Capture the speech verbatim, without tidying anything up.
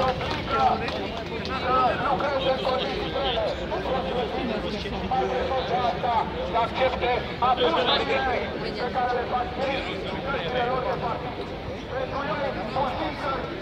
obligă să lucreze în condiții grele. Nu poate să face tot asta, să accepte abuzurile pe care le fac ei și cărțile lor de partid. Pentru ei, o